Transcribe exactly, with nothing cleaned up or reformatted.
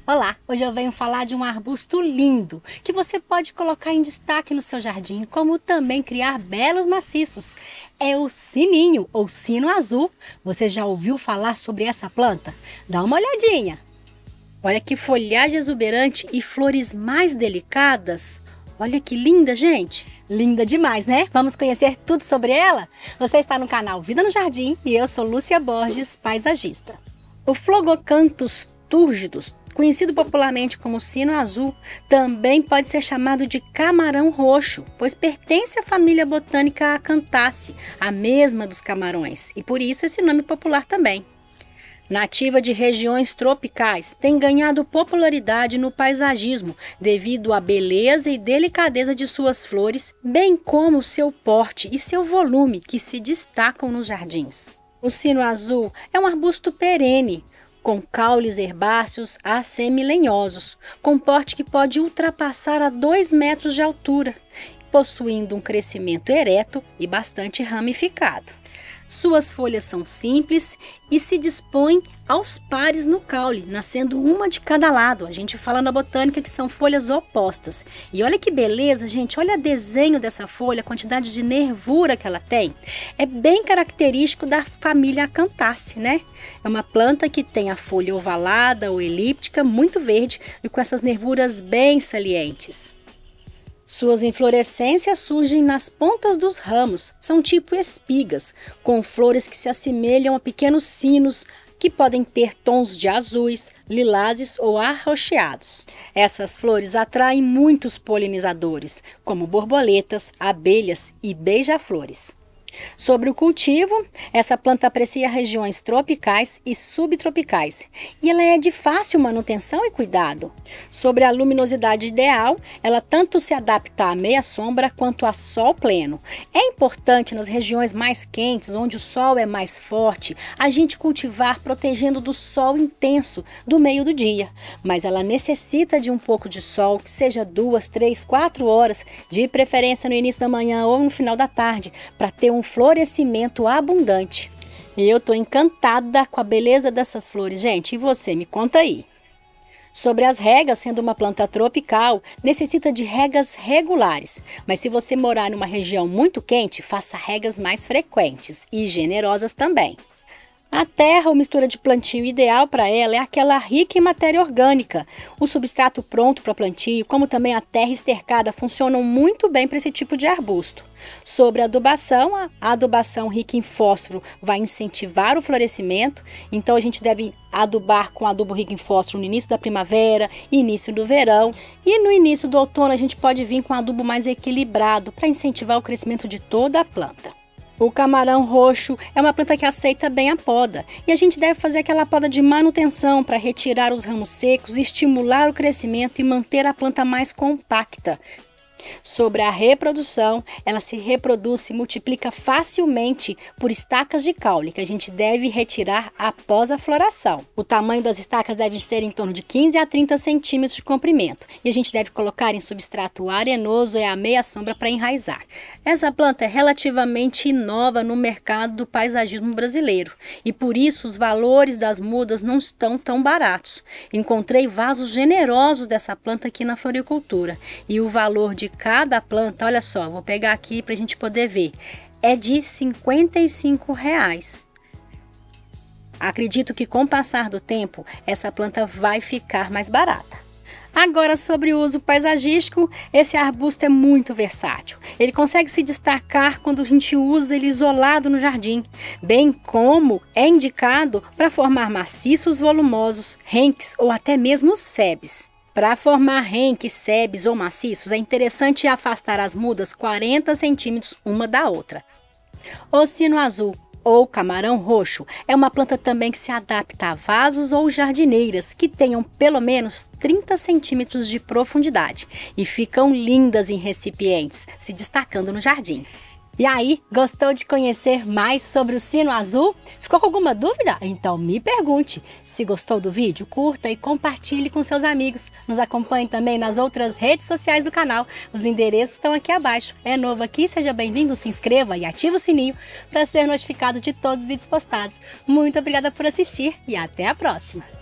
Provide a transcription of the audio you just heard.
Olá, hoje eu venho falar de um arbusto lindo que você pode colocar em destaque no seu jardim, como também criar belos maciços. É o sininho ou sino azul. Você já ouviu falar sobre essa planta? Dá uma olhadinha. Olha que folhagem exuberante e flores mais delicadas. Olha que linda, gente. Linda demais, né? Vamos conhecer tudo sobre ela? Você está no canal Vida no Jardim e eu sou Lúcia Borges, paisagista. O Phlogocanthus túrgidus, conhecido popularmente como sino azul, também pode ser chamado de camarão roxo, pois pertence à família botânica Acanthaceae, a mesma dos camarões, e por isso esse nome popular também. Nativa de regiões tropicais, tem ganhado popularidade no paisagismo devido à beleza e delicadeza de suas flores, bem como seu porte e seu volume que se destacam nos jardins. O sino azul é um arbusto perene, com caules herbáceos a semilenhosos, com porte que pode ultrapassar a dois metros de altura, possuindo um crescimento ereto e bastante ramificado. Suas folhas são simples e se dispõem aos pares no caule, nascendo uma de cada lado. A gente fala na botânica que são folhas opostas. E olha que beleza, gente, olha o desenho dessa folha, a quantidade de nervura que ela tem. É bem característico da família Acanthaceae, né? É uma planta que tem a folha ovalada ou elíptica, muito verde e com essas nervuras bem salientes. Suas inflorescências surgem nas pontas dos ramos, são tipo espigas, com flores que se assemelham a pequenos sinos, que podem ter tons de azuis, lilazes ou arroxeados. Essas flores atraem muitos polinizadores, como borboletas, abelhas e beija-flores. Sobre o cultivo, essa planta aprecia regiões tropicais e subtropicais e ela é de fácil manutenção e cuidado. Sobre a luminosidade ideal, ela tanto se adapta à meia sombra quanto a sol pleno. É importante nas regiões mais quentes, onde o sol é mais forte, a gente cultivar protegendo do sol intenso do meio do dia, mas ela necessita de um pouco de sol, que seja duas, três, quatro horas, de preferência no início da manhã ou no final da tarde, para ter um Um florescimento abundante. E eu tô encantada com a beleza dessas flores, gente. E você, me conta aí. Sobre as regas, sendo uma planta tropical, necessita de regas regulares. Mas se você morar numa região muito quente, faça regas mais frequentes e generosas também. A terra ou mistura de plantio ideal para ela é aquela rica em matéria orgânica. O substrato pronto para plantio, como também a terra estercada, funcionam muito bem para esse tipo de arbusto. Sobre a adubação, a adubação rica em fósforo vai incentivar o florescimento, então a gente deve adubar com adubo rico em fósforo no início da primavera, início do verão, e no início do outono a gente pode vir com adubo mais equilibrado para incentivar o crescimento de toda a planta. O camarão roxo é uma planta que aceita bem a poda e a gente deve fazer aquela poda de manutenção para retirar os ramos secos, estimular o crescimento e manter a planta mais compacta. Sobre a reprodução, ela se reproduz e multiplica facilmente por estacas de caule, que a gente deve retirar após a floração. O tamanho das estacas deve ser em torno de quinze a trinta centímetros de comprimento e a gente deve colocar em substrato arenoso e à meia sombra para enraizar. Essa planta é relativamente nova no mercado do paisagismo brasileiro e por isso os valores das mudas não estão tão baratos. Encontrei vasos generosos dessa planta aqui na floricultura e o valor de cada planta, olha só, vou pegar aqui para a gente poder ver, é de cinquenta e cinco reais. Acredito que com o passar do tempo, essa planta vai ficar mais barata. Agora, sobre o uso paisagístico, esse arbusto é muito versátil. Ele consegue se destacar quando a gente usa ele isolado no jardim, bem como é indicado para formar maciços volumosos, renques ou até mesmo sebes. Para formar renques, sebes ou maciços, é interessante afastar as mudas quarenta centímetros uma da outra. O sino azul ou camarão roxo é uma planta também que se adapta a vasos ou jardineiras que tenham pelo menos trinta centímetros de profundidade e ficam lindas em recipientes, se destacando no jardim. E aí, gostou de conhecer mais sobre o sino azul? Ficou com alguma dúvida? Então me pergunte. Se gostou do vídeo, curta e compartilhe com seus amigos. Nos acompanhe também nas outras redes sociais do canal. Os endereços estão aqui abaixo. É novo aqui? Seja bem-vindo, se inscreva e ative o sininho para ser notificado de todos os vídeos postados. Muito obrigada por assistir e até a próxima!